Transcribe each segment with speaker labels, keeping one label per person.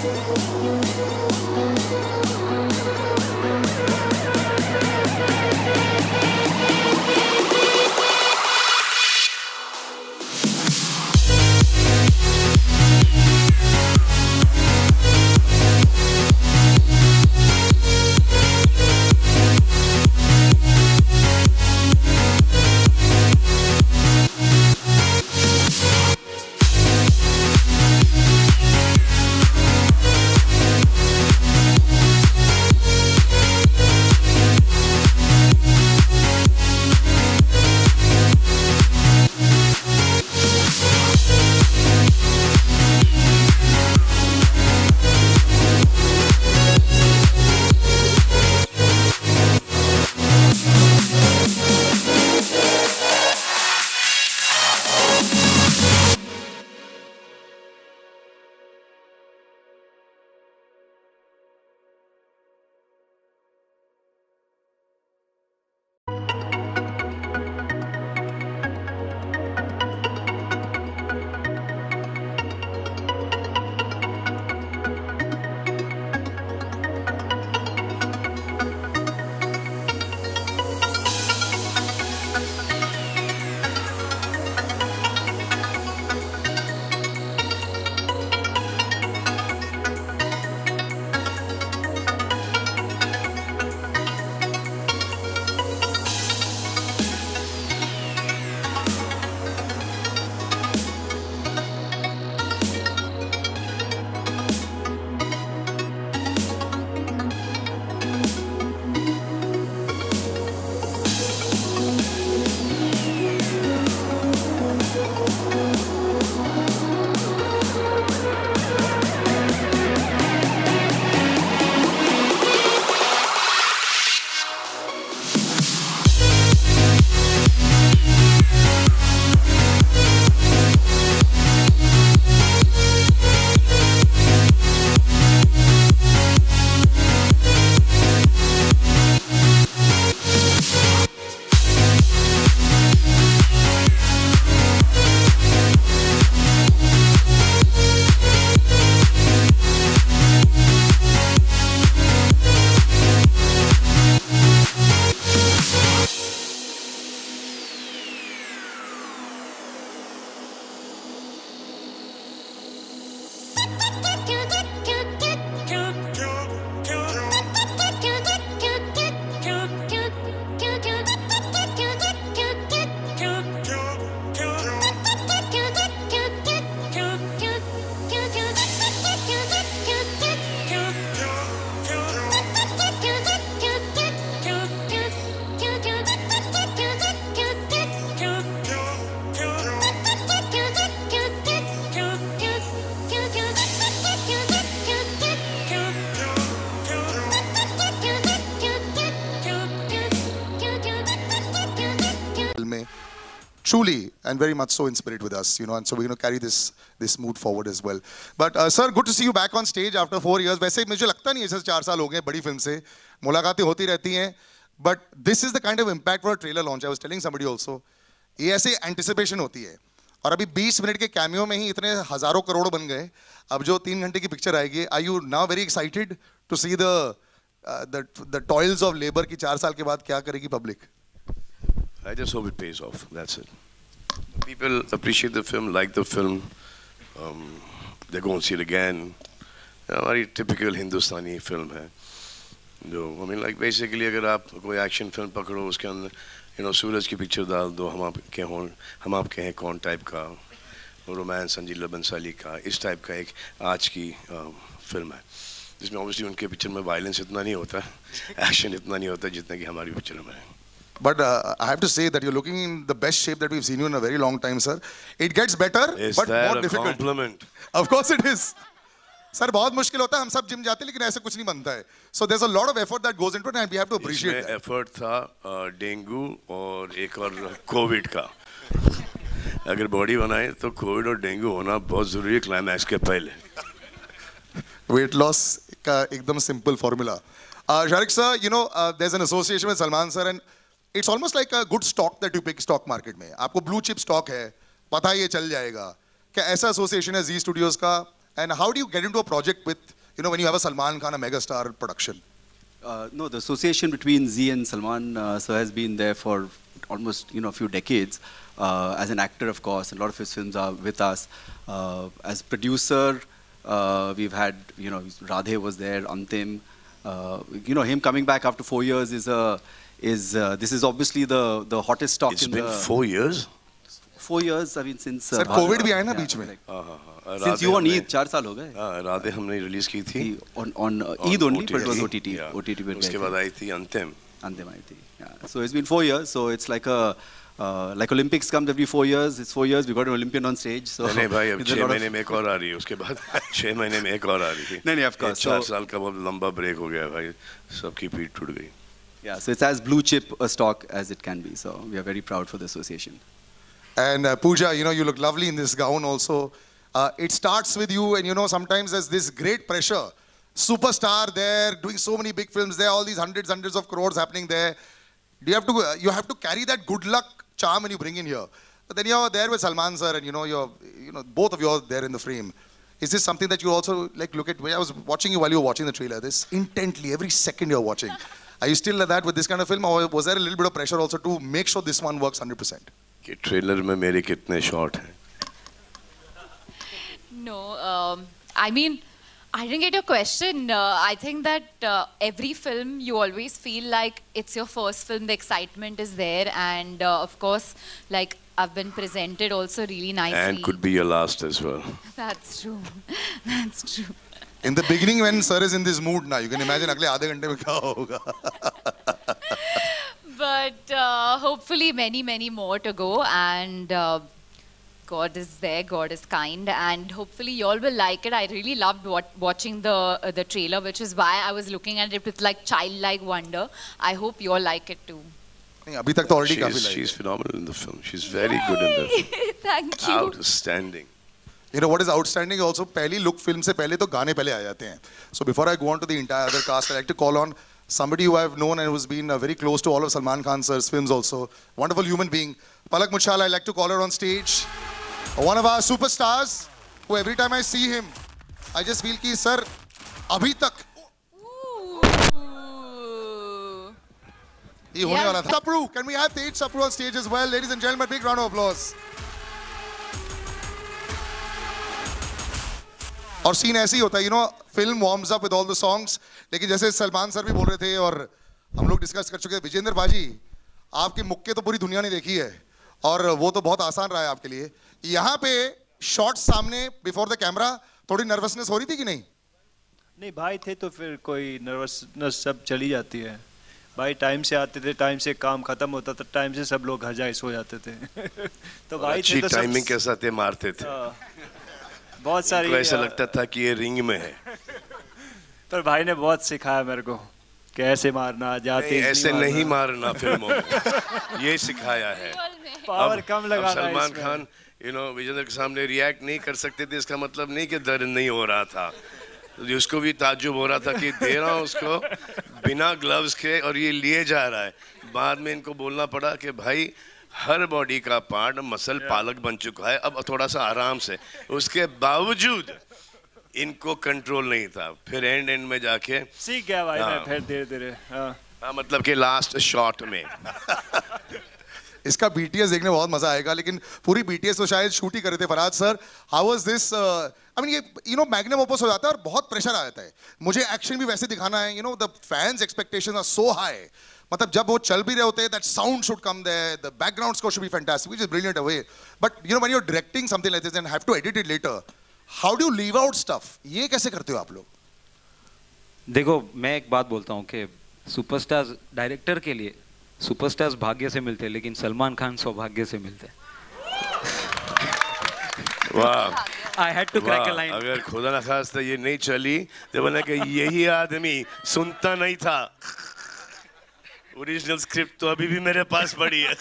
Speaker 1: truly and very much so inspired with us, you know, and so we're going to carry this mood forward as well. But sir, good to see you back on stage after 4 years. वैसे मुझे लगता नहीं है जैसे 4 साल हो गए बड़ी फिल्म से मुलाकातें होती रहती हैं, but this is the kind of impact for a trailer launch. I was telling somebody also, ये ऐसे anticipation होती है. और अभी 20 मिनट के कैमियो में ही इतने हजारों करोड़ बन गए. अब जो 3 घंटे की पिक्चर आएगी, are you now very excited to see the toils of labor की 4 साल के बाद क्या करेगी public?
Speaker 2: I just hope it pays off. That's it. People appreciate the film, like the film. They go and see it again. हमारी typical Hindustani film है. जो I mean like basically अगर आप कोई action film पकड़ो उसके अंदर you know सूरज की picture डाल दो हम आपके हैं कौन type का romance संजीला बंसाली का इस type का एक आज की film है जिसमें obviously उनके picture में violence इतना नहीं होता action इतना नहीं होता जितना कि हमारी picture में है.
Speaker 1: But I have to say that you're looking in the best shape that we've seen you in a very long time, sir. It gets better, but more difficult.
Speaker 2: Compliment?
Speaker 1: Of course it is. Sir, बहुत मुश्किल होता है. हम सब gym जाते हैं लेकिन ऐसे कुछ नहीं बनता है. So there's a lot of effort that goes into it, and we have to appreciate that.
Speaker 2: Effort था डेंगू और एक और कोविड का. अगर बॉडी बनाए तो कोविड और डेंगू होना बहुत जरूरी है क्लाइमैक्स के पहले.
Speaker 1: Weight loss का एकदम simple formula. Sharik sir, you know, there's an association with Salman sir, and it's almost like a good stock that you pick stock market में. आपको blue chip stock है, पता है ये चल जाएगा. क्या ऐसा association है Z Studios का? And how do you get into a project with, you know, when you have a Salman Khan, a megastar production?
Speaker 3: No, the association between Z and Salman sir has been there for almost, you know, a few decades. As an actor, of course, a lot of his films are with us. As producer, we've had, you know, Radhe was there, Antim. You know, him coming back after 4 years is this is obviously the hottest stock.
Speaker 2: It's been 4 years.
Speaker 3: 4 years, I mean, since
Speaker 1: Sir, COVID भी आया ना बीच में.
Speaker 3: Since you on Eid, 4 साल हो गए.
Speaker 2: राधे हमने release की थी.
Speaker 3: On Eid only, but it was OTT. OTT पे
Speaker 2: उसके बाद आई थी अंतिम.
Speaker 3: अंतिम आई थी. So it's been 4 years. So it's like like Olympics comes every 4 years. It's 4 years. We got an Olympian on stage. So
Speaker 2: नहीं भाई अब 6 महीने में एक और आ रही है. उसके बाद 6 महीने में एक और आ रही है.
Speaker 3: नहीं of course.
Speaker 2: 4 साल का बहुत लंबा ब्रेक हो गया भाई. सबकी पीठ टूट गई.
Speaker 3: Yeah, so it's as blue chip a stock as it can be. So we are very proud for the association.
Speaker 1: And Pooja, you know, you look lovely in this gown also. It starts with you, and you know, sometimes there's this great pressure. Superstar there, doing so many big films there, all these hundreds of crores happening there. Do you have to carry that good luck charm when you bring in here. But then you're there with Salman sir, and you know, both of you are there in the frame. Is this something that you also like look at? I was watching you while you were watching the trailer. This intently, every second you're watching. Are you still like that with this kind of film, or was there a little bit of pressure also to make sure this one works 100%?
Speaker 2: कि trailer में मेरे कितने shot हैं?
Speaker 4: No, I mean, I didn't get your question. I think that every film you always feel like it's your first film. The excitement is there, and of course, like I've been presented also really nicely.
Speaker 2: And could be your last as well.
Speaker 4: That's true. That's true.
Speaker 1: In the beginning, when sir is in this mood, now you can imagine अगले आधे घंटे में क्या होगा.
Speaker 4: But hopefully many more to go, and God is there, God is kind, and hopefully you all will like it. I really loved watching the trailer, which is why I was looking at it with like childlike wonder. I hope you all like it too.
Speaker 1: नहीं अभी तक तो already काफी like.
Speaker 2: She's phenomenal in the film. She's very good in the film.
Speaker 4: Thank you.
Speaker 2: Outstanding.
Speaker 1: You know what is outstanding also? पहली look film से पहले तो गाने पहले आ जाते हैं. So before I go on to the entire other cast, I like to call on somebody who I've known and who's been very close to all of Salman Khan sir's films also. Wonderful human being. Palak Muchhala, I like to call her on stage. One of our superstars, who every time I see him, I just feel कि sir, अभी तक ये होने वाला था. Sapru, can we have Tej Sapru on stage as well? Ladies and gentlemen, big round of applause. और scene ऐसे ही होता है, you know, film warms up with all the songs. लेकिन जैसे सलमान सर भी बोल रहे थे और हम लोग डिस्कस कर चुके थे, विजेंद्र बाजी, आपके मुक्के तो पूरी दुनिया ने देखी है और वो तो बहुत आसान रहा है आपके लिए. यहाँ पे शॉट्स सामने बिफोर द कैमरा थोड़ी नर्वसनेस हो रही थी कि नहीं?
Speaker 5: नहीं भाई थे तो फिर कोई नर्वसनेस सब चली जाती है. भाई टाइम से आते थे, टाइम से काम खत्म होता था, टाइम से सब लोग घर जाके सो जाते थे. तो भाई थे तो
Speaker 2: टाइमिंग के साथ मारते थे.
Speaker 5: बहुत सारी
Speaker 2: ऐसा लगता था कि ये रिंग में है.
Speaker 5: पर भाई ने बहुत सिखाया मेरे को कैसे मारना, जाते
Speaker 2: ऐसे नहीं मारना फिल्मों में. ये सिखाया है.
Speaker 5: पावर कम लगाना.
Speaker 2: सलमान खान विजेंद्र के सामने रिएक्ट नहीं कर सकते थे. इसका मतलब नहीं कि दर्द नहीं हो रहा था. उसको भी ताज्जुब हो रहा था कि दे रहा हूँ उसको बिना ग्लव्स के और ये लिए जा रहा है. बाद में इनको बोलना पड़ा कि भाई हर बॉडी का पार्ट मसल पालक बन चुका है, अब थोड़ा सा आराम से. उसके बावजूद इनको कंट्रोल नहीं था. फिर एंड में जाके
Speaker 5: सीख गया भाई. मैं फिर धीरे-धीरे
Speaker 2: मतलब कि लास्ट शॉट में
Speaker 1: इसका BTS देखने बहुत मजा आएगा. लेकिन पूरी BTS तो शायद शूट ही कर रहे थे. Faraz sir, how was this? I mean ये मैग्नम ओपस हो जाता है और बहुत प्रेशर आ जाता है. मुझे एक्शन भी वैसे दिखाना है. The fans expectations are so high. मतलब जब वो चल भी रहे होते हैं, that sound should come there, the background score should be fantastic, which is brilliant away. But when you are directing something like this and have to edit it later, how do you leave out stuff? ये कैसे करते हो आप लोग?
Speaker 6: देखो, मैं एक बात बोलता हूँ कि सुपरस्टार्स डायरेक्टर के लिए सुपरस्टार्स भाग्य से मिलते हैं, लेकिन सलमान खान सौभाग्य से मिलते हैं.
Speaker 2: वाह.
Speaker 6: I had to crack a line.
Speaker 2: अगर खुदा न खास्ता ये नहीं चली तो बोला कि यही आदमी सुनता नहीं था. ओरिजिनल स्क्रिप्ट तो अभी भी मेरे पास पड़ी है.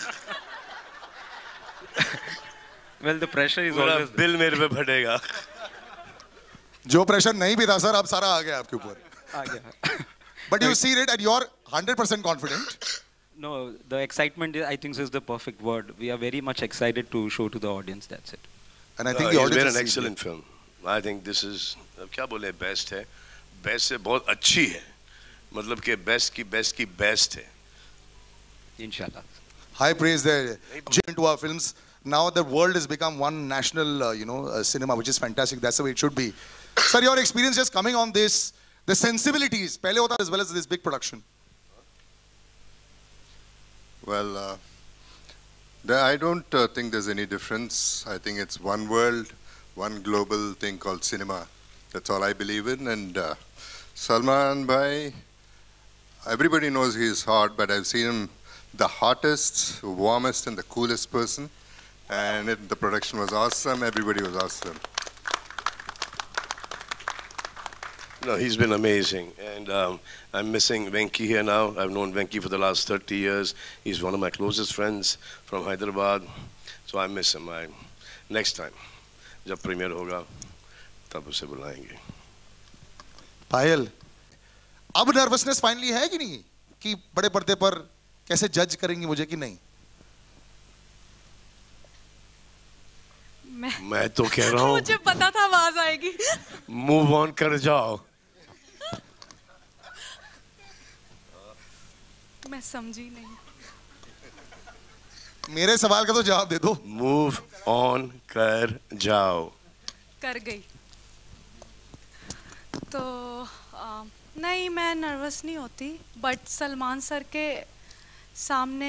Speaker 6: Well, the pressure is always there.
Speaker 2: Bill मेरे पे फटेगा.
Speaker 1: जो प्रेशर नहीं भी था सर, अब सारा आ गया आपके ऊपर.
Speaker 6: आ गया.
Speaker 1: But you see it and you're 100% confident.
Speaker 6: No, the excitement I think is the perfect word. We are very much excited to show to the audience. That's it.
Speaker 1: And I think the
Speaker 2: It's
Speaker 1: audience
Speaker 2: been
Speaker 1: is
Speaker 2: an excellent film. I think this is क्या बोले best है, best से बहुत अच्छी है, मतलब कि best की बेस्ट है
Speaker 6: इंशाल्लाह.
Speaker 1: High praise there. Into our films. Now the world has become one national, cinema, which is fantastic. That's the way it should be. Sir, your experience just coming on this, the sensibilities, pehle hota as well as this big production.
Speaker 7: Well, I don't think there's any difference. I think it's one world, one global thing called cinema. That's all I believe in. And Salman Bhai, everybody knows he's hot, but I've seen him the hottest, warmest, and the coolest person. And the production was awesome. Everybody was awesome.
Speaker 2: No, he's been amazing. And I'm missing Venki here now. I've known Venki for the last 30 years. He's one of my closest friends from Hyderabad. So I miss him. Next time, जब premiere होगा, तब उसे बुलाएंगे.
Speaker 1: पायल, अब nervousness finally है कि नहीं? कि बड़े पर्दे पर कैसे जज करेंगी मुझे कि नहीं?
Speaker 2: मैं तो कह रहा हूँ
Speaker 8: मुझे पता था आवाज आएगी.
Speaker 2: मूव ऑन कर जाओ.
Speaker 8: मैं समझी नहीं.
Speaker 1: मेरे सवाल का तो जवाब दे दो.
Speaker 2: मूव ऑन कर जाओ.
Speaker 8: कर गई. तो नहीं, मैं नर्वस नहीं होती, बट सलमान सर के सामने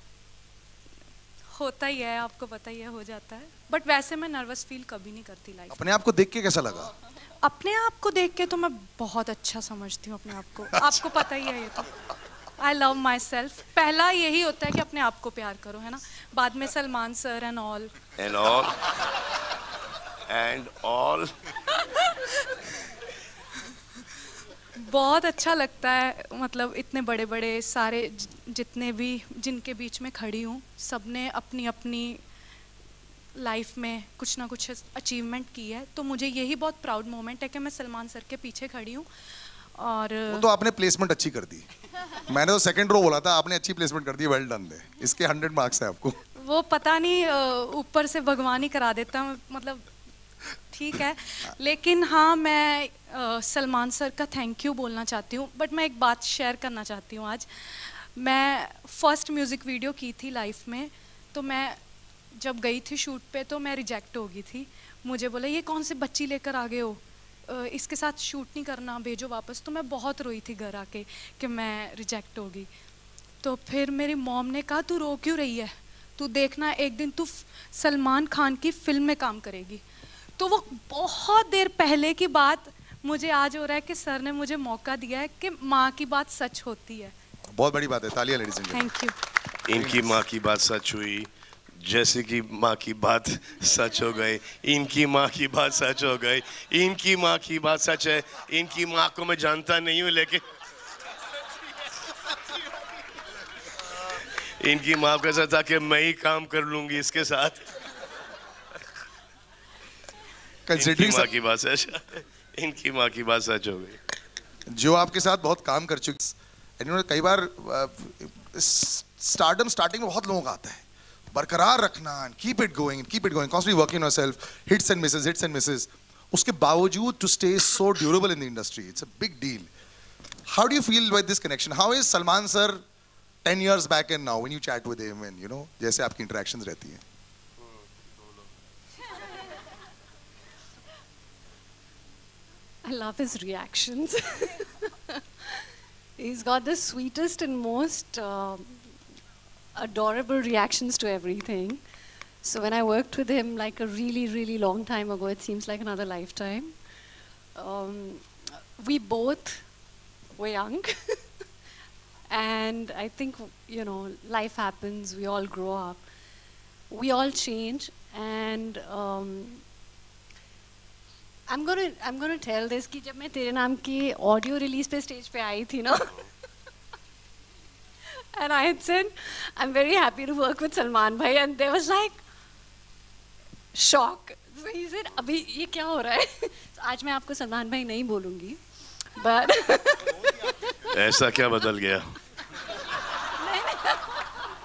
Speaker 8: होता ही है, आपको पता ही है, हो जाता है. बट वैसे मैं नर्वस फील कभी नहीं करती लाइफ.
Speaker 1: अपने आप को देख के कैसा लगा?
Speaker 8: अपने आप को देख के तो मैं बहुत अच्छा समझती हूँ अपने आप को. आपको पता ही है ये तो. I love myself. पहला यही होता है कि अपने आप को प्यार करो, है ना. बाद में सलमान सर एंड ऑल बहुत अच्छा लगता है. मतलब इतने बड़े बड़े सारे जितने भी जिनके बीच में खड़ी हूँ, सबने अपनी अपनी लाइफ में कुछ ना कुछ अचीवमेंट की है. तो मुझे यही बहुत प्राउड मोमेंट है कि मैं सलमान सर के पीछे खड़ी हूँ. और
Speaker 1: वो तो आपने प्लेसमेंट अच्छी कर दी. मैंने तो सेकंड रो बोला था, आपने अच्छी प्लेसमेंट कर दी. Well done they. इसके 100 मार्क्स है आपको.
Speaker 8: वो पता नहीं ऊपर से भगवान ही करा देता. मतलब ठीक है. लेकिन हाँ, मैं सलमान सर का थैंक यू बोलना चाहती हूँ. बट मैं एक बात शेयर करना चाहती हूँ आज. मैं फर्स्ट म्यूज़िक वीडियो की थी लाइफ में. तो मैं जब गई थी शूट पे तो मैं रिजेक्ट हो गई थी. मुझे बोला ये कौन सी बच्ची लेकर आ गए हो, इसके साथ शूट नहीं करना, भेजो वापस. तो मैं बहुत रोई थी घर आके कि मैं रिजेक्ट हो गई. तो फिर मेरी मॉम ने कहा तू रो क्यों रही है, तू देखना एक दिन तू सलमान खान की फिल्म में काम करेगी. तो वो बहुत देर पहले की बात मुझे आज हो रहा है कि सर ने मुझे मौका दिया है कि माँ की बात सच होती है.
Speaker 1: बहुत बड़ी बात है. तालियां ladies and gentleman.
Speaker 8: Thank you.
Speaker 2: इनकी माँ की बात सच हुई, जैसे कि माँ की बात सच हो गई. इनकी माँ की बात सच हो गई. इनकी माँ की बात सच है. इनकी माँ को मैं जानता नहीं हूँ, लेकिन इनकी माँ को ऐसा था कि मैं ही काम कर लूंगी इसके साथ. इनकी माँ की बात सच, इनकी माँ की बात सच हो गई.
Speaker 1: जो आपके साथ बहुत काम कर चुकी. कई बार स्टार्डम स्टार्टिंग में बहुत लोगों का आता है. बरकरार रखना, keep it going, constantly working yourself, hits and misses. उसके बावजूद to stay so durable in the industry, it's a big deal. How do you feel with this connection? How is Salman sir 10 years back and now when you chat with him and जैसे आपकी interactions रहती हैं?
Speaker 9: I love his reactions. He's got the sweetest and most adorable reactions to everything. So when I worked with him like a really, really long time ago, it seems like another lifetime. We both were young. And I think, life happens, we all grow up. We all change. And I'm gonna tell this कि जब मैं तेरे नाम की audio release पे stage पे आई थी ना, and I had said I'm very happy to work with Salman bhai, and there was like shock. So he said अभी ये क्या हो रहा है? आज मैं आपको सलमान भाई नहीं बोलूँगी, but
Speaker 2: ऐसा क्या बदल गया?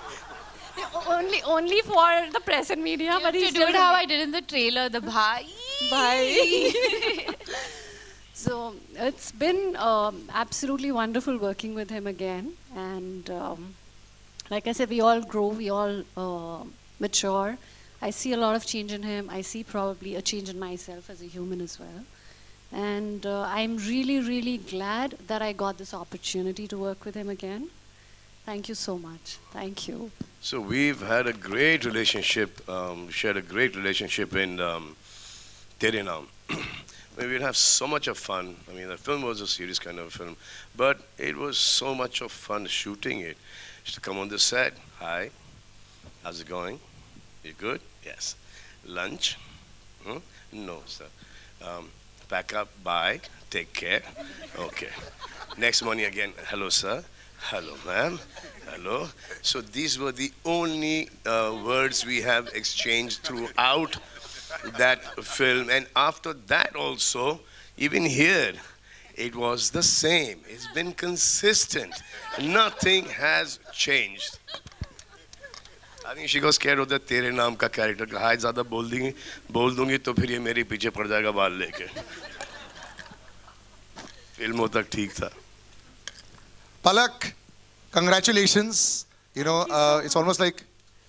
Speaker 9: only for the press and media, but
Speaker 4: to do it how I did in the trailer, the bhai.
Speaker 9: Bye. So it's been absolutely wonderful working with him again. And like I said, we all grow, we all mature. I see a lot of change in him. I see probably a change in myself as a human as well. And I'm really, really glad that I got this opportunity to work with him again. Thank you so much. Thank you.
Speaker 2: So we've had a great relationship, shared a great relationship in Tere Naam. We'd have so much of fun. I mean, the film was a serious kind of film, but it was so much of fun shooting it. Used to come on the set. Hi, how's it going? You good? Yes. Lunch? No, sir. Pack up. Bye. Take care. Okay. Next morning again. Hello, sir. Hello, ma'am. Hello. So these were the only words we have exchanged throughout that film. And after that also, even here, it was the same. It's been consistent. Nothing has changed. I think she got scared of the Tere Naam का character. कहा ज़्यादा बोल दूँगी तो फिर ये मेरे पीछे पड़ जाएगा बाल लेके. फिल्मों तक ठीक था.
Speaker 1: Palak, congratulations. You know, it's almost like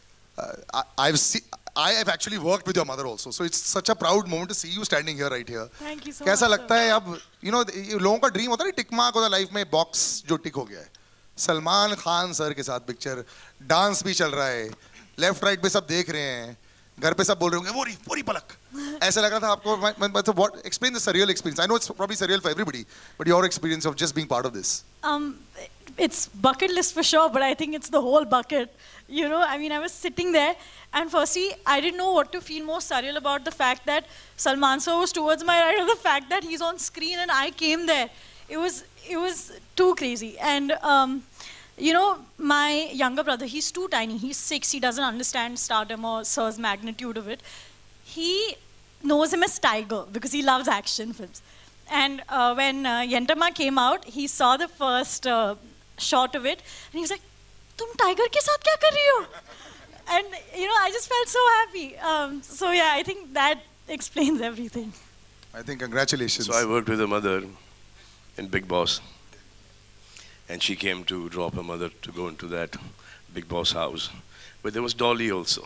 Speaker 1: I have actually worked with your mother also. So it's such a proud moment to see you standing here right here.
Speaker 10: Thank you so
Speaker 1: कैसा
Speaker 10: much.
Speaker 1: लगता है अब, you know, लोगों का dream होता है tick mark होता है लाइफ में, बॉक्स जो टिक हो गया है. सलमान खान सर के साथ पिक्चर, डांस भी चल रहा है, लेफ्ट राइट पे सब देख रहे हैं, घर पे सब बोल रहे होंगे वो रही पलक. ऐसा लग रहा था आपको? What explain the surreal experience? I know it's probably surreal for everybody, but your experience of just being part of this.
Speaker 10: It's bucket list for sure, but I think it's the whole bucket. You know, I mean, I was sitting there, and firstly, I didn't know what to feel more surreal about the fact that Salman sir was towards my right, or the fact that he's on screen and I came there. It was too crazy. And you know, my younger brother, he's too tiny. He's 6. He doesn't understand stardom or Sir's magnitude of it. He knows him as Tiger because he loves action films. And when Yentama came out, he saw the first shot of it, and he was like, "Tum Tiger ke saath kya kar rahi ho?" And you know, I just felt so happy. So yeah, I think that explains everything.
Speaker 1: I think congratulations.
Speaker 2: So I worked with her mother in Big Boss. And she came to drop her mother to go into that Big Boss house. But there was Dolly also.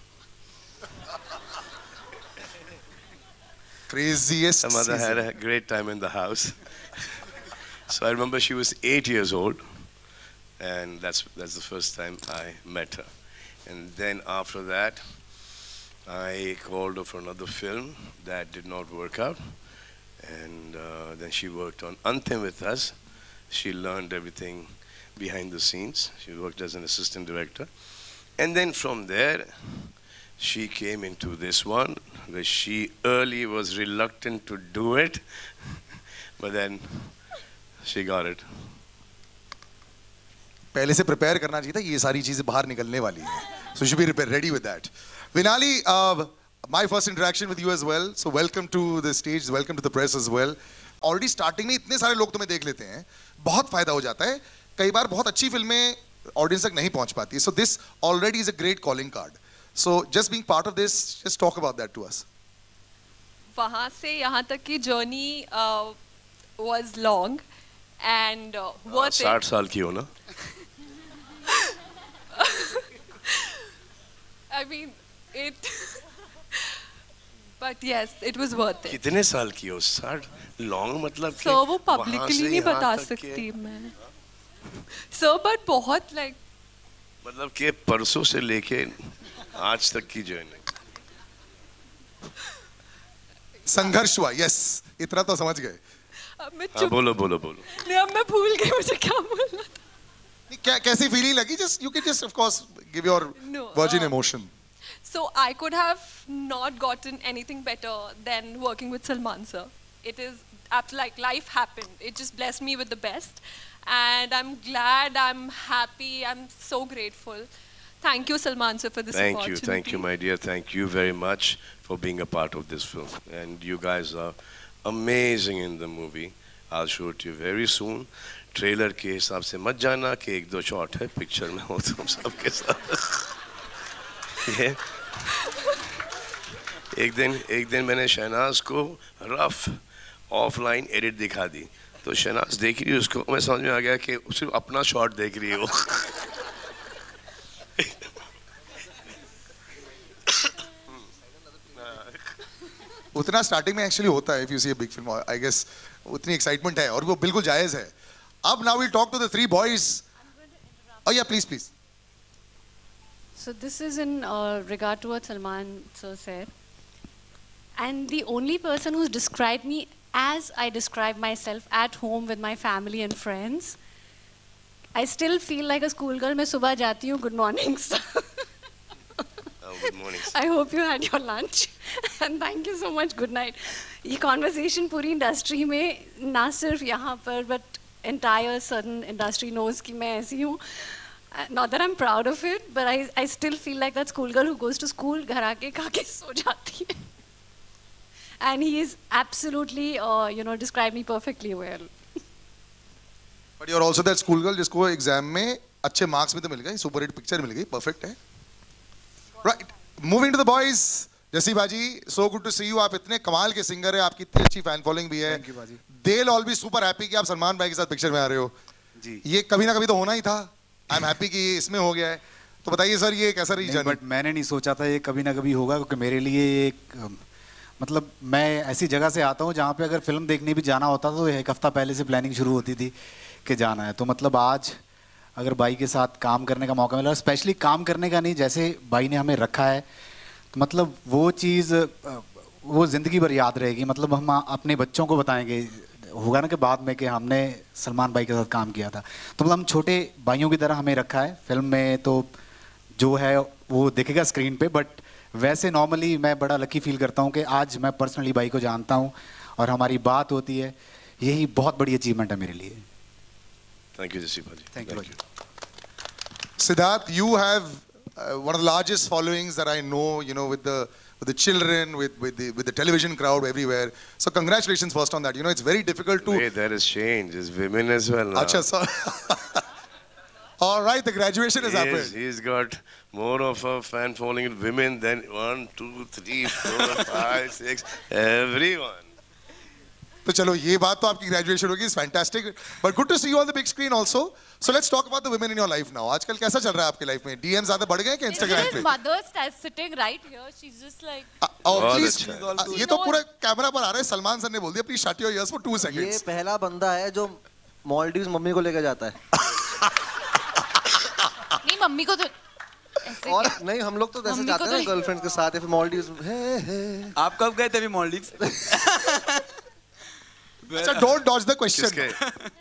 Speaker 1: Craziest.
Speaker 2: Her mother
Speaker 1: season.
Speaker 2: had a great time in the house. So I remember she was 8 years old. And that's the first time I met her. And then after that, I called her for another film. That did not work out. And then she worked on Antim with us. She learned everything behind the scenes. She worked as an assistant director. And then from there, she came into this one, where she early was reluctant to do it, but then she got it.
Speaker 1: पहले से prepare करना चाहिए था, ये सारी चीजें बाहर निकलने वाली हैं. So you should be ready with that. Vinali, my first interaction with you as well. So welcome to the stage, welcome to the press as well. Already starting में इतने सारे लोग तुम्हें देख लेते हैं, बहुत फायदा हो जाता है. कई बार बहुत अच्छी फिल्में ऑडियंस तक नहीं पहुंच पाती. So this already is a great calling card. So just being part of this, just talk about that to us.
Speaker 11: वहाँ से यहाँ तक की journey was long and worth it.
Speaker 2: 60 साल की हो ना?
Speaker 11: I mean, it. But yes, it was worth it.
Speaker 2: कितने साल की हो? 60 long मतलब कि
Speaker 11: So वो publicly नहीं बता सकती मैं. So but बहुत like.
Speaker 2: मतलब कि परसों से लेके आज तक की जर्नी.
Speaker 1: संघर्ष हुआ, yes, इतना तो समझ गए.
Speaker 11: अब मैं
Speaker 2: हाँ, बोलो.
Speaker 11: नहीं, अब मैं भूल गई मुझे क्या बोलना था.
Speaker 1: कैसी फीलिंग लगी? Just you can just of course give your virgin emotion.
Speaker 11: So I could have not gotten anything better than working with Salman sir. It is like life happened. It just blessed me with the best, and I'm glad, I'm happy, I'm so grateful. Thank you, Salman sir, for this opportunity.
Speaker 2: Thank you, my dear. Thank you very much for being a part of this film. And you guys are amazing in the movie. I'll show it to you very soon. Trailer के हिसाब से मत जाना कि 1-2 shot है, picture में हो तुम सबके साथ. एक दिन मैंने शहनाज को रफ ऑफलाइन एडिट दिखा दी, तो शहनाज देख रही है उसको, मैं समझ में आ गया कि सिर्फ अपना शॉट देख रही है वो।
Speaker 1: उतना स्टार्टिंग में एक्चुअली होता है, if you see a big film I guess उतनी एक्साइटमेंट है और वो बिल्कुल जायज है। अब now we talk to the three boys. Oh yeah, please.
Speaker 9: So this is in regard to what Salman sir said. And the only person who's described me as I describe myself at home with my family and friends, I still feel like a schoolgirl. मैं सुबह जाती हूँ, good morning sir.
Speaker 2: Good morning.
Speaker 9: I hope you had your lunch and thank you so much. Good night. ये conversation पूरी industry में, ना सिर्फ यहाँ पर, but entire certain industry knows कि मैं ऐसी हूँ. Not that I'm proud of it, but I still feel like that schoolgirl who goes to school, घर आके खा के सो जाती है. And he is absolutely, described me perfectly well.
Speaker 1: But you're also that schoolgirl जिसको एग्जाम में अच्छे marks भी तो मिल गए, सुपर हिट पिक्चर मिल गई, परफेक्ट है. Right. Moving to the boys. जसी बाजी, so good to see you. आप इतने कमाल के सिंगर है, आपकी इतनी अच्छी फैन फॉलोइंग भी है.
Speaker 12: Thank you बाजी.
Speaker 1: They'll all be super happy कि आप सलमान भाई के साथ पिक्चर में आ रहे हो.
Speaker 12: जी.
Speaker 1: ये कभी ना कभी तो होना ही था. I'm happy कि ये इसमें हो गया है. तो बताइए सर, ये कैसा रही जर्नी?
Speaker 12: बट मैंने नहीं सोचा था ये कभी ना कभी होगा, क्योंकि मेरे लिए एक मतलब मैं ऐसी जगह से आता हूँ जहाँ पे अगर फिल्म देखने भी जाना होता तो एक हफ्ता पहले से प्लानिंग शुरू होती थी कि जाना है. तो मतलब आज अगर भाई के साथ काम करने का मौका मिला, स्पेशली काम करने का नहीं, जैसे भाई ने हमें रखा है, तो मतलब वो चीज़ वो ज़िंदगी भर याद रहेगी. मतलब हम अपने बच्चों को बताएंगे, होगा ना कि बाद में कि हमने सलमान भाई के साथ काम किया था. तो मतलब हम छोटे भाइयों की तरह हमें रखा है फिल्म में, तो जो है वो दिखेगा स्क्रीन पे. बट वैसे नॉर्मली मैं बड़ा लकी फील करता हूँ कि आज मैं पर्सनली भाई को जानता हूँ और हमारी बात होती है. यही बहुत बड़ी अचीवमेंट है मेरे लिए.
Speaker 2: Thank you, Jesse Bhaji.
Speaker 12: Thank you.
Speaker 1: Siddharth, you have one of the largest followings that I know, with the children, with the television crowd everywhere. So congratulations first on that. It's very difficult to...
Speaker 2: Wait, there is change. There's women as well now.
Speaker 1: Achha, so... All right, the graduation has happened.
Speaker 2: He's got more of a fan following in women than 1, 2, 3, 4, 5, 6, everyone.
Speaker 1: तो चलो ये बात तो आपकी graduation होगी, is fantastic. But good to see you on the big screen also. So let's talk about the women in your life now. आजकल कैसा चल रहा है आपकी लाइफ में? डीएम ज्यादा बढ़ गए कि इंस्टाग्राम पे?
Speaker 4: His mother sitting right here. She's just like.
Speaker 1: Please, ये तो पूरे कैमरा पर आ रहा है. सलमान सर ने बोल दिया please shut your ears for 2 seconds.
Speaker 13: ये पहला बंदा है जो मालदीव्स मम्मी को लेकर जाता है.
Speaker 4: नहीं, मम्मी को तो
Speaker 13: और नहीं, हम लोग तो जैसे जाते हैं ना गर्लफ्रेंड्स के साथ, या फिर मालदीव्स.
Speaker 3: आप कब गए थे अभी मालदीव्स?
Speaker 1: अच्छा, डोंट डॉज द क्वेश्चन.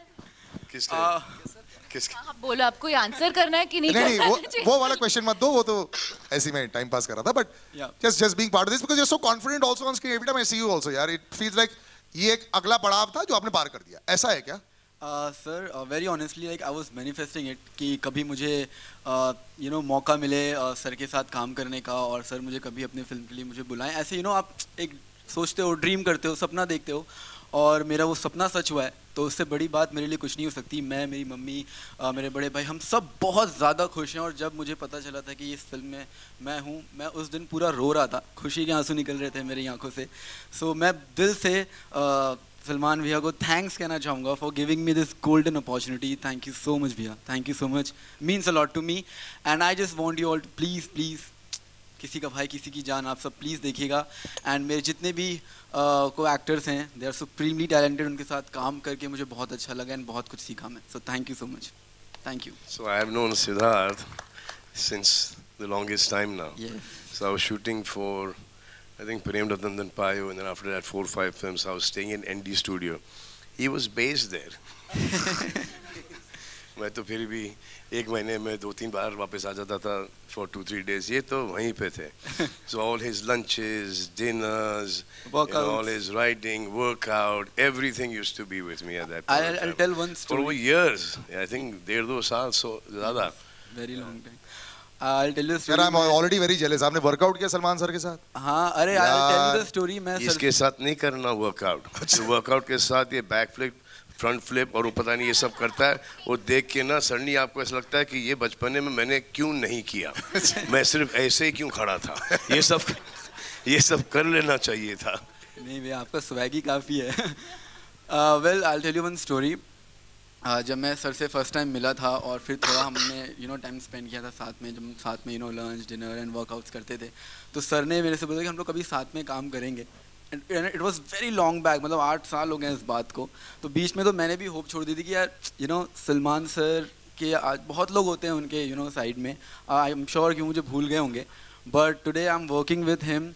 Speaker 2: किसके?
Speaker 4: आप बोलो, आपको ये आंसर करना है कि नहीं करना है?
Speaker 1: नहीं, वो वाला क्वेश्चन मत दो, वो तो ऐसे में टाइम पास कर रहा था. But just being part of this because you are so confident also on screen. Every time I see you also, यार इट फील्स लाइक ये एक अगला पड़ाव था जो आपने पार कर दिया. ऐसा है क्या?
Speaker 3: Sir very honestly like I was manifesting it कि कभी मुझे मौका मिले सर के साथ काम करने का, और सर मुझे कभी अपनी फिल्म के लिए मुझे बुलाएं. ऐसे आप एक सोचते हो, ड्रीम करते हो, सपना देखते हो, और मेरा वो सपना सच हुआ है. तो उससे बड़ी बात मेरे लिए कुछ नहीं हो सकती. मैं, मेरी मम्मी, मेरे बड़े भाई, हम सब बहुत ज़्यादा खुश हैं. और जब मुझे पता चला था कि इस फिल्म में मैं हूँ, मैं उस दिन पूरा रो रहा था, खुशी के आंसू निकल रहे थे मेरी आंखों से. सो मैं दिल से सलमान भैया को थैंक्स कहना चाहूँगा for giving me this golden opportunity. Thank you so much भैया, thank you so much, means a lot to me. And I just want you all to please किसी का भाई किसी की जान, आप सब प्लीज़ देखिएगा. एंड मेरे जितने भी को एक्टर्स हैं, दे आर सुप्रीमली टैलेंटेड. उनके साथ काम करके मुझे बहुत अच्छा लगा एंड बहुत कुछ सीखा मैं. So thank you so much. Thank you.
Speaker 2: So I have known Siddharth since the longest time now.
Speaker 3: Yes.
Speaker 2: So I was shooting for, I think, Prem Ratandan Payo, and then after that 4 or 5 films. I was staying in ND Studio. He was based there. मैं तो फिर भी एक महीने में 2-3 बार वापस आ जाता था for 2-3 days. ये तो वहीं पे थे. So all his lunches, dinners, all his writing, workout, everything used to be with me at that point.
Speaker 3: I'll tell one story.
Speaker 2: For over years, I think 1.5-2 साल so ज़्यादा.
Speaker 3: Very long time. I'll tell you the story.
Speaker 1: Sir, I'm already very jealous. आपने workout किया Salman sir के साथ?
Speaker 3: हाँ, अरे I'll tell you the story. मैं
Speaker 2: इसके साथ नहीं करना वर्कआउट. वर्कआउट के साथ ये बैक फ्लिप, फ्रंट फ्लिप और वो पता नहीं ये सब करता है. वो देख के ना सडनली आपको ऐसा लगता है कि ये बचपने में मैंने क्यों नहीं किया. मैं सिर्फ ऐसे ही क्यों खड़ा था. ये सब ये सब कर लेना चाहिए था।
Speaker 3: नहीं भैया, आपका स्वैग ही काफ़ी है। Well, I tell you one story. जब मैं सर से फर्स्ट टाइम मिला था और फिर थोड़ा हमने टाइम स्पेंड किया था साथ में, जब हम साथ में लंच डिनर एंड वर्कआउट्स करते थे, तो सर ने मेरे से बोला कि हम लोग कभी साथ में काम करेंगे। It was very long back, मतलब 8 साल हो गए इस बात को। तो बीच में तो मैंने भी होप छोड़ दी थी कि यार सलमान सर के आज बहुत लोग होते हैं उनके साइड में, आई एम श्योर कि मुझे भूल गए होंगे, but today I am working with him.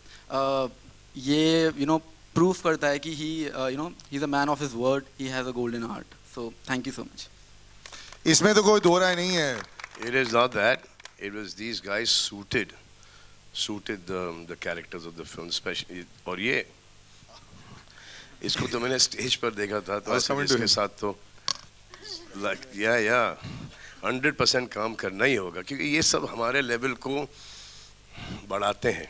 Speaker 3: ये प्रूफ करता है कि he is a man of his word, he has a golden heart. So thank you so much.
Speaker 1: इसमें तो कोई दो राय नहीं है।
Speaker 2: It is not that. It was these guys suited the characters of the film, especially. और ये इसको तो मैंने स्टेज पर देखा था, तो इसके साथ तो like yeah 100% काम करना ही होगा, क्योंकि ये सब हमारे लेवल को बढ़ाते हैं।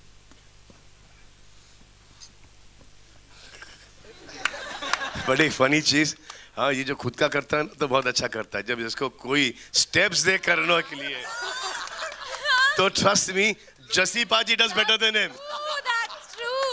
Speaker 2: बड़ी फनी चीज, हाँ, ये जो खुद का करता है ना तो बहुत अच्छा करता है, जब इसको कोई स्टेप्स दे करने के लिए तो trust me, Jassi paaji does better than him.
Speaker 4: That's true.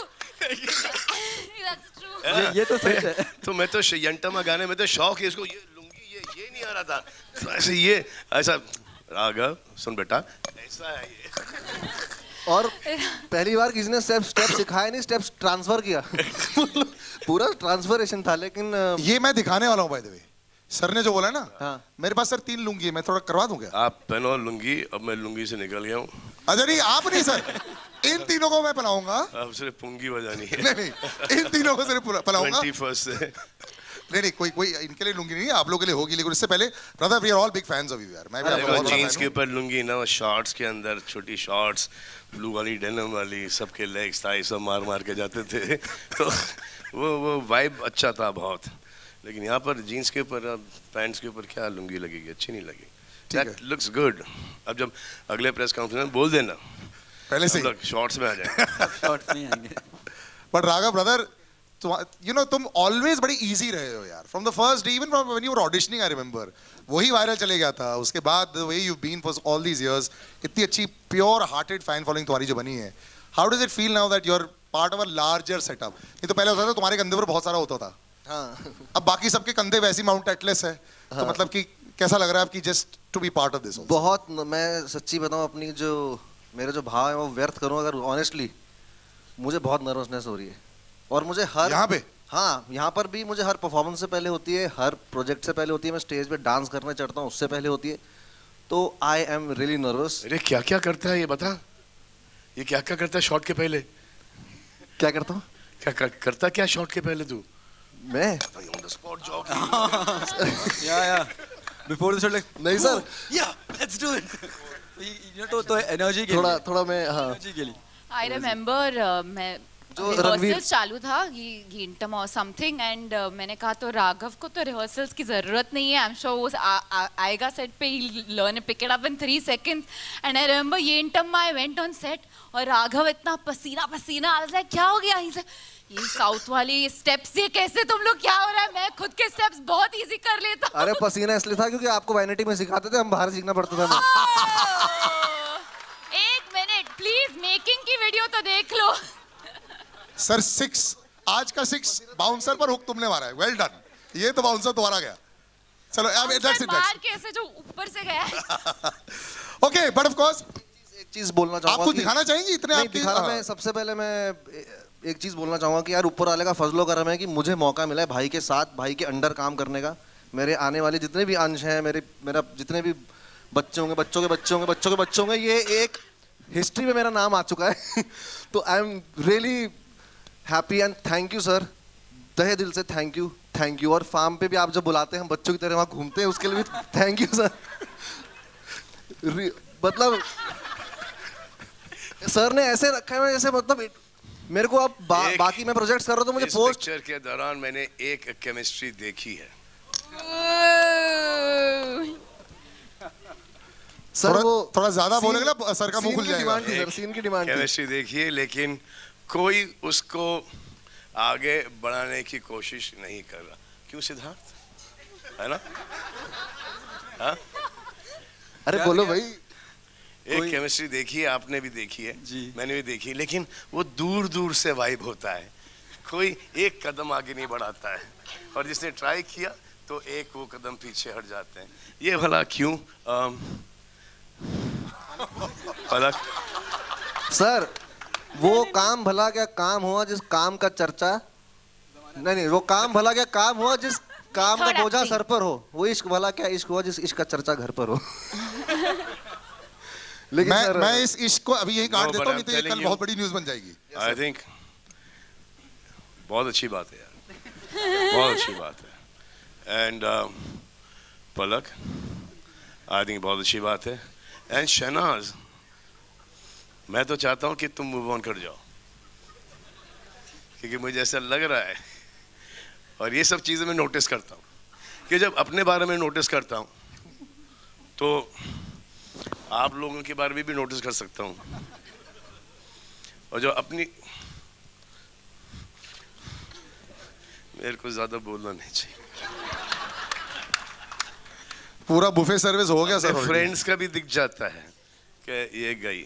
Speaker 4: That's true.
Speaker 3: ये तो सच है।
Speaker 2: तो मैं तो यंटमा गाने में तो शौक है इसको, ये लुंगी ये नहीं आ रहा था, तो ऐसे ये ऐसा राघव सुन बेटा ऐसा है ये।
Speaker 13: और पहली बार किसी ने स्टेप सिखाया नहीं, स्टेप्स ट्रांसफर किया। पूरा ट्रांसफरेशन था। लेकिन
Speaker 1: ये मैं दिखाने वाला हूँ बाय द वे, सर ने जो बोला ना। हाँ। मेरे पास सर 3 लुंगी है, मैं थोड़ा करवा दूं क्या?
Speaker 2: आप पहनो लुंगी, अब मैं लुंगी से निकल गया हूँ।
Speaker 1: अच्छा नहीं, आप नहीं सर, इन तीनों को मैं पहनाऊंगा।
Speaker 2: अब सिर्फ पुंगी बजानी है।
Speaker 1: नहीं, इन तीनों को सिर्फ पहनाऊंगा
Speaker 2: 21 से।
Speaker 1: नहीं, कोई इनके लिए लुंगी नहीं है, आप लोगों के लिए होगी, लेकिन इससे पहले brother we are all big fans of you यार। मैं भी आपका बहुत बड़ा
Speaker 2: जीन्स के ऊपर लुंगी ना, शॉर्ट्स के अंदर छोटी शॉर्ट्स, ब्लू वाली डेनिम वाली, सबके लेग्स थाई सब मार के जाते थे, तो वो वाइब अच्छा था बहुत। लेकिन यहाँ पर जीन्स के ऊपर पैंट्स के ऊपर क्या लुंगी लगेगी, अच्छी नहीं लगी। That looks good। अब जब अगले प्रेस कॉन्फ्रेंस में बोल देना
Speaker 1: पहले से
Speaker 2: शॉर्ट्स में आ जाए।
Speaker 3: शॉर्ट्स नहीं आएंगे।
Speaker 1: बट राघव ब्रदर, तुम ऑलवेज बड़ी इजी रहे हो यार, from the first day, even when you were auditioning, I remember वही वायरल चले गया था। उसके बाद the way you been for all these years, इतनी अच्छी प्योर हार्टेड फैन फॉलोइंग तुम्हारी जो बनी है, how does it feel now that you are part of a larger setup? ये तो पहले होता था तुम्हारे कंधे पर बहुत सारा होता था, हाँ। अब बाकी सबके कंधे वैसी माउंट एटलस है, हाँ। तो मतलब कि कैसा लग रहा है आपकी just to be part of this?
Speaker 13: बहुत, मैं सच्ची बताऊं, अपनी जो मेरे जो भाव है वो व्यर्थ करूं अगर ऑनेस्टली, मुझे बहुत नर्वसनेस हो रही है। और मुझे हर
Speaker 1: यहाँ पे,
Speaker 13: हाँ, यहाँ पर भी मुझे हर परफॉर्मेंस से पहले होती है, हर प्रोजेक्ट से पहले होती है, मैं स्टेज पे डांस करने चढ़ता हूँ उससे पहले होती है, तो आई एम रियली नर्वस।
Speaker 2: अरे क्या क्या करता है ये बता, ये क्या क्या करता है शॉट के पहले?
Speaker 13: क्या करता हूँ?
Speaker 2: क्या करता क्या शॉट के पहले तू?
Speaker 13: मैं
Speaker 2: ऑन द स्पॉट जॉब
Speaker 3: या बिफोर द शॉट लाइक
Speaker 13: नहीं सर,
Speaker 3: या लेट्स डू इट। तो एनर्जी के
Speaker 13: थोड़ा मैं, हाँ,
Speaker 3: एनर्जी के लिए।
Speaker 4: I remember मैं रिहर्सल्स चालू था, घंटम और समथिंग, एंड मैंने कहा तो राघव को तो रिहर्सल्स की जरूरत नहीं है, आई एम श्योर वो आएगा सेट पे, ही learn pick it up in 3 seconds। And I remember घंटम I went on set और राघव इतना पसीना पसीना, आई वाज लाइक क्या हो गया? ये साउथ वाली स्टेप्स, ये कैसे तुम लोग, क्या हो रहा है? मैं खुद के स्टेप्स बहुत इजी कर लेता हूं।
Speaker 13: अरे पसीना इसलिए था क्योंकि आपको वैनिटी में सिखाते थे, हम बाहर सीखना पड़ता था।
Speaker 4: एक मिनट प्लीज, मेकिंग की वीडियो तो देख लो।
Speaker 1: सर 6, आज का 6 बाउंसर पर हुक तुमने मारा है, वेल डन। ये तो बाउंसर तुम्हारा गया। चलो अब दैट्स इट,
Speaker 4: मार के ऐसे जो ऊपर से गया।
Speaker 1: ओके, बट ऑफ कोर्स
Speaker 13: एक चीज बोलना चाहूंगा,
Speaker 1: आपको दिखाना चाहेंगे इतने आपकी?
Speaker 13: मैं सबसे पहले मैं एक चीज बोलना चाहूंगा कि यार ऊपर वाले का फजलो करम है कि मुझे मौका मिला है भाई के साथ, भाई के अंडर काम करने का। मेरे आने वाले जितने भी अंश हैं, मेरा जितने भी बच्चे होंगे, बच्चों के बच्चे होंगे, बच्चों के बच्चे होंगे, ये एक हिस्ट्री में मेरा नाम आ चुका है। तो I am really happy and thank you sir, तहे दिल से थैंक यू। और फार्म पे भी आप जब बुलाते हैं, हम बच्चों की तरह वहाँ घूमते हैं, उसके लिए भी थैंक यू सर। मतलब सर ने ऐसे रखा है जैसे, मतलब मेरे को अब बाकी मैं प्रोजेक्ट्स कर रहा हूँ तो मुझे पोस्ट
Speaker 2: पिक्चर के दौरान मैंने एक केमिस्ट्री देखी है।
Speaker 1: सर वो थोड़ा ज्यादा बोलेगा ना, सर का मुंह खुल जाएगा।
Speaker 13: सीन की डिमांड
Speaker 2: केमिस्ट्री देखी है, लेकिन कोई उसको आगे बढ़ाने की कोशिश नहीं कर रहा। क्यों सिद्धार्थ, है ना? हाँ?
Speaker 13: अरे बोलो भाई।
Speaker 2: एक केमिस्ट्री देखी है, आपने भी देखी है, मैंने भी देखी है, लेकिन वो दूर दूर से वाइब होता है, कोई एक कदम आगे नहीं बढ़ाता है, और जिसने ट्राई किया तो एक वो कदम पीछे हट जाते हैं। ये भला क्यों? पलक
Speaker 13: सर, वो काम भला क्या काम हुआ जिस काम का चर्चा, नहीं, वो काम भला क्या काम हुआ जिस काम का बोझा सर पर हो, वो इश्क भला क्या इश्क हुआ जिस इश्क का चर्चा घर पर हो।
Speaker 1: लेकिन मैं इस इश्क को अभी यहीं काट देता हूँ, नहीं तो ये कल बहुत बड़ी न्यूज़ बन जाएगी।
Speaker 2: आई थिंक बहुत अच्छी बात है यार, बहुत अच्छी बात है। एंड पलक, आई थिंक बहुत अच्छी बात है। एंड शहनाज, मैं तो चाहता हूँ कि तुम मूव ऑन कर जाओ, क्योंकि मुझे ऐसा लग रहा है, और ये सब चीज़ें मैं नोटिस करता हूँ कि जब अपने बारे में नोटिस करता हूँ तो आप लोगों के बारे में भी नोटिस कर सकता हूँ, और जो अपनी, मेरे को ज़्यादा बोलना नहीं चाहिए,
Speaker 1: पूरा बुफे सर्विस हो गया सर।
Speaker 2: फ्रेंड्स का भी दिख जाता है कि ये गई।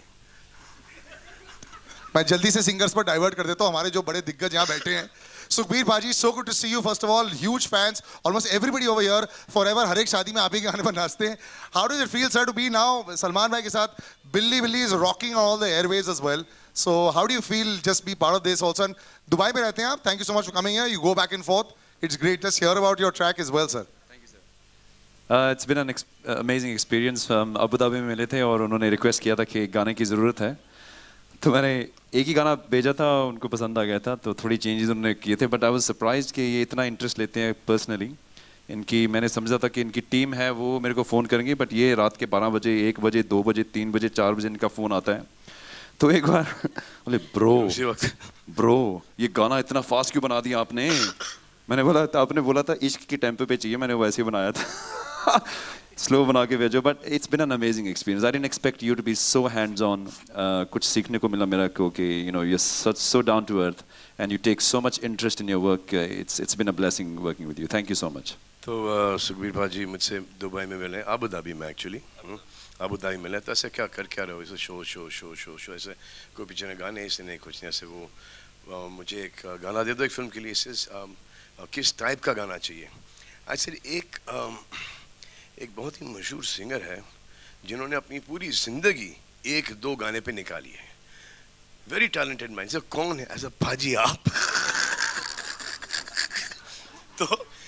Speaker 1: मैं जल्दी से सिंगर्स पर डाइवर्ट कर देता हूँ, हमारे जो बड़े दिग्गज यहाँ बैठे हैं। सुखबीर भाजी, so good to see you. First of all, huge fans. Almost everybody over here, forever. हर एक शादी में आप ही के गाने पर नाचते हैं. How does it feel, sir, to be now Salman भाई के साथ? Billy is rocking on all the airwaves as well. So how do you feel just be part of this also? And Dubai में रहते हैं आप. Thank you so much for coming here. You go back and forth. It's great. Just hear about your track as well, sir.
Speaker 14: It's been an amazing experience. Abu Dhabi में मिले थे और उन्होंने request किया था कि गाने की ज़रूरत है, तो मैंने एक ही गाना भेजा था, उनको पसंद आ गया था, तो थोड़ी चेंजेस उन्होंने किए थे। बट आई वाज सरप्राइज्ड कि ये इतना इंटरेस्ट लेते हैं पर्सनली इनकी। मैंने समझा था कि इनकी टीम है वो मेरे को फ़ोन करेंगी, बट ये रात के 12 बजे, 1 बजे, 2 बजे, 3 बजे, 4 बजे इनका फ़ोन आता है। तो एक बार बोले ब्रो ये गाना इतना फास्ट क्यों बना दिया आपने? मैंने बोला आपने बोला था इश्क के टेम्पो पे चाहिए, मैंने वैसे ही बनाया था। स्लो बना के भेजो। But it's been an amazing experience. I didn't expect you to be so hands on. कुछ सीखने को मिला मेरा को कि you know you are so down to earth and you take so much interest in your work. It's been a blessing working with you. Thank you so much.
Speaker 2: तो सुखबीर भाजी मुझसे Dubai में मिले, अबू धाबी में actually Abu Dhabi मिले, तो ऐसे क्या कर क्या रहे हो? ऐसे show show show show show ऐसे कोई पीछे में गाने ऐसे नहीं कुछ नहीं ऐसे। वो मुझे एक गाना दे दो एक फिल्म के लिए, इससे किस टाइप का गाना चाहिए? एक्चुअली एक बहुत ही मशहूर सिंगर है जिन्होंने अपनी पूरी जिंदगी 1-2 गाने पे निकाली है। Very talented man. सर कौन है? एज अ भाजी आप। तो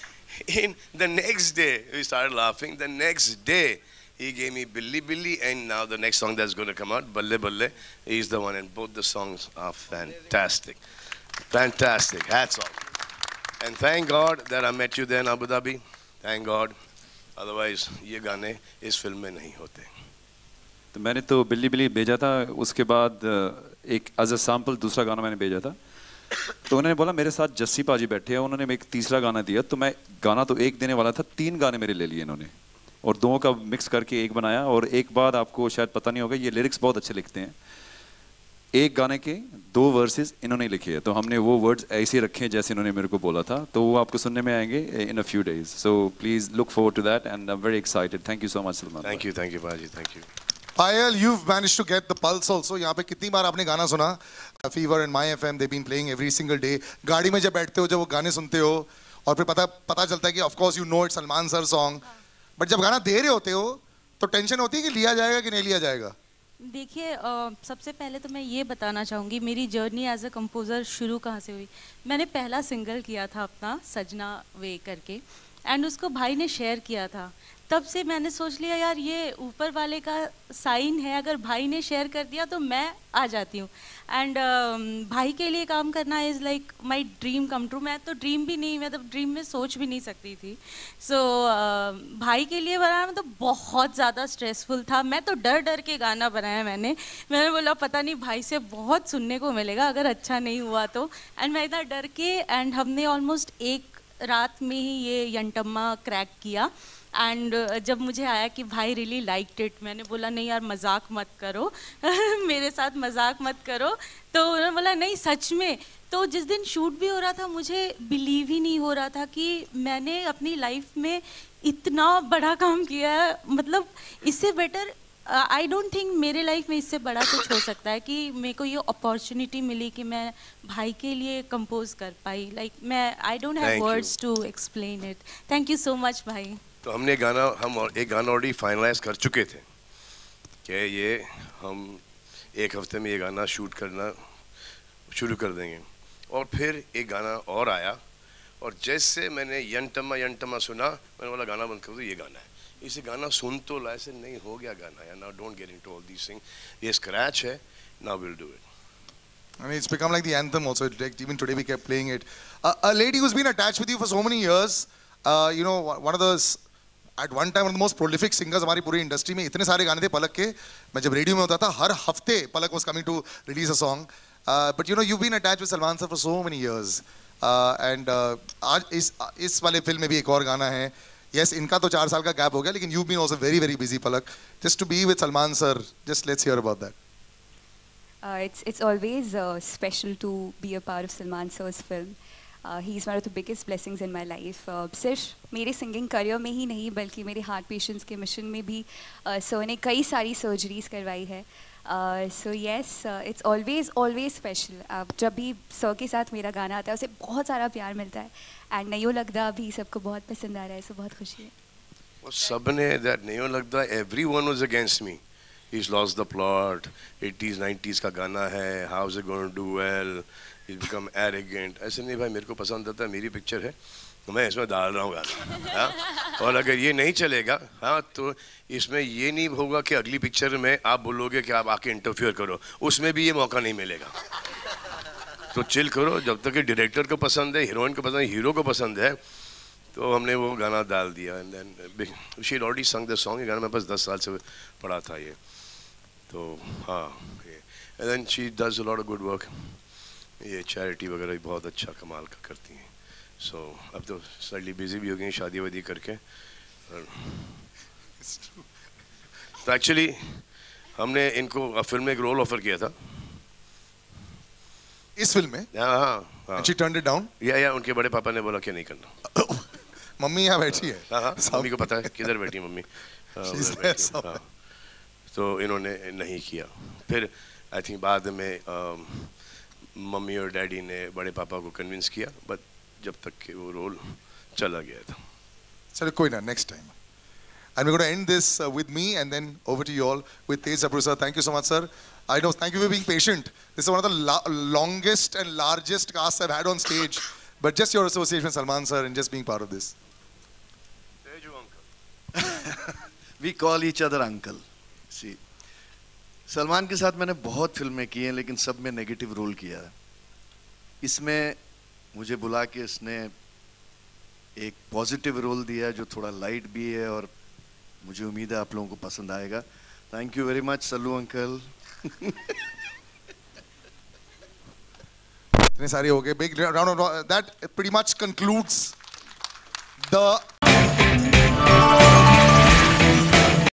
Speaker 2: in the next day we started laughing. The next day he gave me Billy Billy, and now the next song that's going to come out, Balle Balle, is the one, and both the songs are fantastic. Fantastic. Hats off. And thank God that I met you there in Abu Dhabi. Thank God. Otherwise ये गाने इस film में नहीं होते।
Speaker 14: तो मैंने तो बिल्ली बिल्ली भेजा था, उसके बाद एक एज अ सैम्पल दूसरा गाना मैंने भेजा था। तो उन्होंने बोला मेरे साथ जस्सी पाजी बैठे हैं, उन्होंने एक तीसरा गाना दिया। तो मैं गाना तो एक देने वाला था, 3 गाने मेरे ले लिए इन्होंने और 2 का मिक्स करके एक बनाया। और एक बात आपको शायद पता नहीं होगा, ये लिरिक्स बहुत अच्छे लिखते हैं। एक गाने के 2 वर्सेस इन्होंने लिखे हैं, तो हमने वो वर्ड्स ऐसे रखे हैं जैसे इन्होंने मेरे को बोला था। तो वो आपको सुनने में आएंगे in a few days. So please look forward to that and I am very excited. Thank you so much Salman.
Speaker 2: Thank you bhaji, thank you.
Speaker 1: Payal, you've managed to get the pulse also. यहाँ पे कितनी बार आपने गाना सुना? Fever and My FM, they've been playing every single day. गाड़ी में जब बैठते हो, जब वो गाने सुनते हो और फिर पता चलता है कि of course you know it's Salman sir song, but जब गाना दे रहे होते हो तो टेंशन होती है कि लिया जाएगा कि नहीं लिया जाएगा?
Speaker 10: देखिए सबसे पहले तो मैं ये बताना चाहूँगी मेरी जर्नी एज अ कंपोज़र शुरू कहाँ से हुई। मैंने पहला सिंगल किया था अपना सजना वे करके, एंड उसको भाई ने शेयर किया था। तब से मैंने सोच लिया यार ये ऊपर वाले का साइन है, अगर भाई ने शेयर कर दिया तो मैं आ जाती हूँ। एंड भाई के लिए काम करना is like my dream come true. मैं तो ड्रीम भी नहीं, मैं तो ड्रीम में सोच भी नहीं सकती थी। सो भाई के लिए बनाना तो बहुत ज़्यादा स्ट्रेसफुल था। मैं तो डर डर के गाना बनाया मैंने बोला पता नहीं भाई से बहुत सुनने को मिलेगा अगर अच्छा नहीं हुआ तो। एंड मैं इतना डर के, एंड हमने ऑलमोस्ट 1 रात में ही ये यंटम्मा क्रैक किया। एंड जब मुझे आया कि भाई रियली लाइक्ड इट, मैंने बोला नहीं यार मजाक मत करो मेरे साथ मजाक मत करो। तो उन्होंने बोला नहीं सच में। तो जिस दिन शूट भी हो रहा था मुझे बिलीव ही नहीं हो रहा था कि मैंने अपनी लाइफ में इतना बड़ा काम किया है। मतलब इससे बेटर आई डोंट थिंक मेरे लाइफ में इससे बड़ा कुछ हो सकता है कि मेरे को ये अपॉर्चुनिटी मिली कि मैं भाई के लिए कंपोज कर पाई. लाइक मैं I don't have words to explain it. Thank you so much भाई.
Speaker 2: तो हमने एक गाना ऑलरेडी फाइनलाइज कर चुके थे कि ये हम एक हफ्ते में ये गाना शूट करना शुरू कर देंगे, और फिर एक गाना और आया, और जैसे मैंने यंटमा यंटमा सुना मैंने बोला गाना बंद कर दो, ये गाना है. इसे गाना सुन तो ला, ऐसे नहीं हो गया गाना यार. Now don't get into all these things. ये स्क्रैच है, now will do it.
Speaker 1: I mean, it's become like the anthem also. Like, even today we kept playing it. A lady who's been attached with you for so many years, you know, one of the, at one time, one of the most prolific singers हमारी पूरी industry में. इतने सारे गाने थे पलक के. मैं जब रेडियो में होता था हर हफ्ते पलक was coming to release a song. But you know, you've been attached with Salman sir for so many years. And आज इस वाले फिल्म में भी एक और गाना है. Yes, इनका तो 4 साल का गैप हो गया, लेकिन you've been also very very busy Palak. Just to be with Salman sir, just let's hear about that.
Speaker 15: It's always special to be a part of Salman sir's film. He's one of the biggest blessings in my life. सिर्फ मेरे singing career में ही नहीं बल्कि मेरे heart patients के mission में भी sir ने कई सारी सर्जरीज करवाई है. So yes, it's always special. जब भी सर के साथ मेरा गाना आता है उसे बहुत सारा प्यार मिलता है. एंड नयो लगदा भी सबको बहुत पसंद आ रहा है, सो बहुत खुशी है.
Speaker 2: सब ने that नयो लगदा, everyone was against me. He's lost the plot. 80s 90s का गाना है. How is it going to do well? He's become arrogant. ऐसे नहीं भाई, मेरे को पसंद आता है, मेरी पिक्चर है तो मैं इसमें डाल रहा हूँ गाना. और अगर ये नहीं चलेगा तो इसमें ये नहीं होगा कि अगली पिक्चर में आप बोलोगे कि आप आके इंटरफियर करो, उसमें भी ये मौका नहीं मिलेगा. तो चिल करो, जब तक कि डायरेक्टर को पसंद है, हीरोइन को पसंद है, हीरो को पसंद है, तो हमने वो गाना डाल दिया. And then she had already sung the song. ये गाना मेरे पास 10 साल से पड़ा था ये. तो हाँ, and then she does a lot of good work. ये चैरिटी वगैरह भी बहुत अच्छा कमाल का करती हैं. सो अब तो सडनली बिजी भी हो गई शादी वादी करके. तो एक्चुअली हमने इनको फिल्म में एक रोल ऑफर किया था.
Speaker 1: इस फिल्म में?
Speaker 2: हाँ.
Speaker 1: She turned it down?
Speaker 2: या उनके बड़े पापा ने बोला कि नहीं करना.
Speaker 1: मम्मी यहाँ बैठी है.
Speaker 2: हाँ, मम्मी को पता है किधर बैठी मम्मी. तो इन्होंने नहीं किया. फिर आई थिंक बाद में मम्मी और डैडी ने बड़े पापा को कन्विंस किया, बट जब तक कि वो रोल चला गया था.
Speaker 1: चलो कोई ना, next time. And we're going to end this with me, and then over to you all with Tej Sabru sir. Thank you so much, sir. I know, thank you for being patient. This is one of the longest and largest casts I've had on stage. But just your association with Salman sir and just being part of this.
Speaker 16: Teju uncle. We call each other uncle. See, Salman के साथ मैंने बहुत फिल्में की हैं, लेकिन सब में नेगेटिव रोल किया है. इसमें मुझे बुला के इसने एक पॉजिटिव रोल दिया है जो थोड़ा लाइट भी है, और मुझे उम्मीद है आप लोगों को पसंद आएगा. Thank you very much Sallu uncle.
Speaker 1: इतने सारे हो गए. Big round of that pretty much concludes the